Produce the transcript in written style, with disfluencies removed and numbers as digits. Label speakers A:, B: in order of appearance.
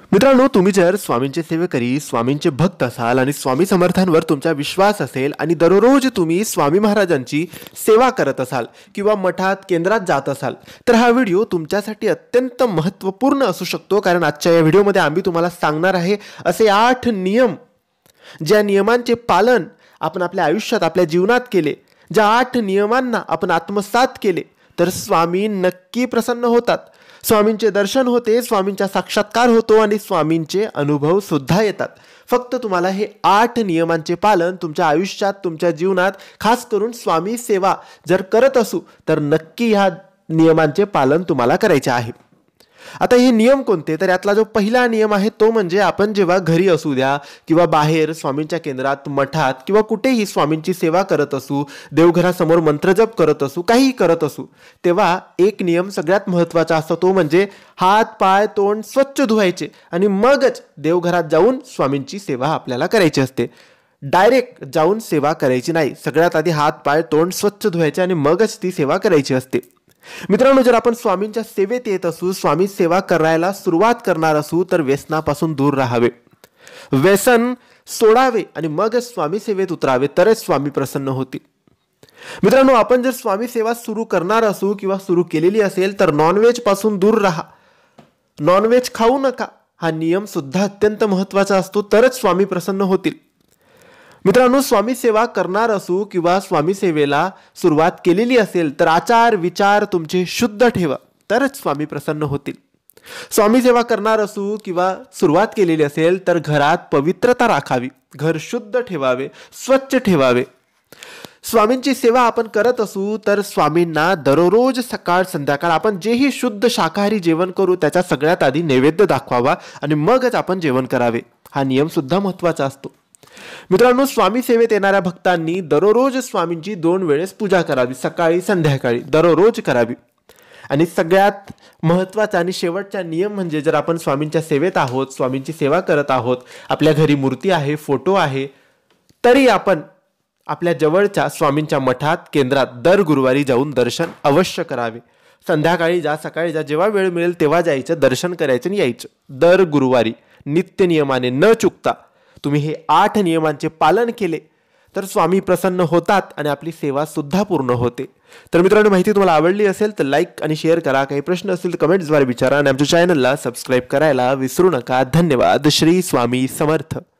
A: मित्रांनो, तुम्ही जर स्वामींचे सेवेकरी, स्वामींचे भक्त असाल आणि स्वामी समर्थांवर तुमचा विश्वास असेल आणि दररोज तुम्ही स्वामी महाराजांची सेवा करत असाल किंवा मठात केंद्रात जात असाल, तर हा व्हिडिओ तुमच्यासाठी अत्यंत महत्त्वपूर्ण असू शकतो. कारण आजच्या या व्हिडिओमध्ये आम्ही तुम्हाला सांगणार आहे असे 8 नियम, ज्या नियमांचे पालन आपण आपल्या आयुष्यात, आपल्या जीवनात केले, ज्या 8 नियमांना आपण आत्मसात केले, तर स्वामी नक्की प्रसन्न होतात. स्वामींचे दर्शन होते, स्वामींचा साक्षात्कार होतो आणि स्वामींचे अनुभव सुद्धा येतात. फक्त तुम्हाला हे 8 नियमांचे पालन तुमच्या आयुष्यात, तुमच्या जीवनात, खास करून स्वामी सेवा जर करत असू तर नक्की ह्या नियमांचे पालन तुम्हाला करायचे आहे. आता हे नियम कोणते? तर यातला जो पहिला नियम आहे तो म्हणजे आपण जेव्हा घरी असू द्या किंवा बाहेर स्वामींच्या केंद्रात, मठात किंवा कुठेही स्वामींची सेवा करत असू, देवघरासमोर मंत्रजप करत असू, काहीही करत असू, तेव्हा एक नियम सगळ्यात महत्त्वाचा असतो, तो म्हणजे हात, पाय, तोंड स्वच्छ धुवायचे आणि मगच देवघरात जाऊन स्वामींची सेवा आपल्याला करायची असते. डायरेक्ट जाऊन सेवा करायची नाही. सगळ्यात आधी हात, पाय, तोंड स्वच्छ धुवायचे आणि मगच ती सेवा करायची असते. मित्रांनो, जर आपण स्वामींच्या सेवेत येत असू, स्वामी सेवा करायला सुरुवात करणार असू, तर व्यसनापासून दूर राहावे, व्यसन सोडावे आणि मग स्वामी सेवेत उतरावे, तरच स्वामी प्रसन्न होतील. मित्रांनो, आपण जर स्वामी सेवा सुरू करणार असू किंवा सुरू केलेली असेल तर नॉनव्हेज पासून दूर राहा. नॉनव्हेज खाऊ नका. हा नियम सुद्धा अत्यंत महत्त्वाचा असतो, तरच स्वामी प्रसन्न होतील. मित्रांनो, स्वामी सेवा करणार असू किंवा स्वामी सेवेला सुरुवात केलेली असेल तर आचार विचार तुमचे शुद्ध ठेवा, तरच स्वामी प्रसन्न होतील. स्वामी सेवा करणार असू किंवा सुरुवात केलेली असेल तर घरात पवित्रता राखावी, घर शुद्ध ठेवावे, स्वच्छ ठेवावे. स्वामींची सेवा आपण करत असू तर स्वामींना दररोज सकाळ संध्याकाळ आपण जेही शुद्ध शाकाहारी जेवण करू त्याचा सगळ्यात आधी नैवेद्य दाखवावा आणि मगच आपण जेवण करावे. हा नियम सुद्धा महत्त्वाचा असतो. मित्रांनो, स्वामी सेवेत येणाऱ्या भक्तांनी दररोज स्वामींची 2 वेळेस पूजा करावी, सकाळी संध्याकाळी दररोज करावी. आणि सगळ्यात महत्त्वाचा आणि शेवटचा नियम म्हणजे जर आपण स्वामींच्या सेवेत आहोत, स्वामींची सेवा करत आहोत, आपल्या घरी मूर्ती आहे, फोटो आहे, तरी आपण आपल्या जवळच्या स्वामींच्या मठात, केंद्रात दर गुरुवारी जाऊन दर्शन अवश्य करावे. संध्याकाळी जा, सकाळी जा, जेव्हा वेळ मिळेल तेव्हा जायचं, दर्शन करायचं आणि यायचं. दर गुरुवारी नित्य नियमाने न चुकता तुम्ही हे 8 नियमांचे पालन केले तर स्वामी प्रसन्न होतात आणि आपली सेवा सुद्धा पूर्ण होते. तर मित्रांनो, माहिती तुम्हाला आवडली असेल तर लाईक आणि शेअर करा. काही प्रश्न असतील तर कमेंट्सद्वारे विचारा आणि आमच्या चॅनलला सबस्क्राईब करायला विसरू नका. धन्यवाद. श्री स्वामी समर्थ.